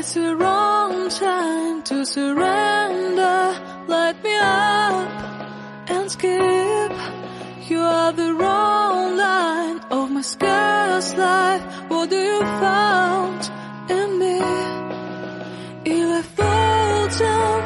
It's the wrong time to surrender. Light me up and skip. You are the wrong line of my scarce life. What do you found in me? If I fall down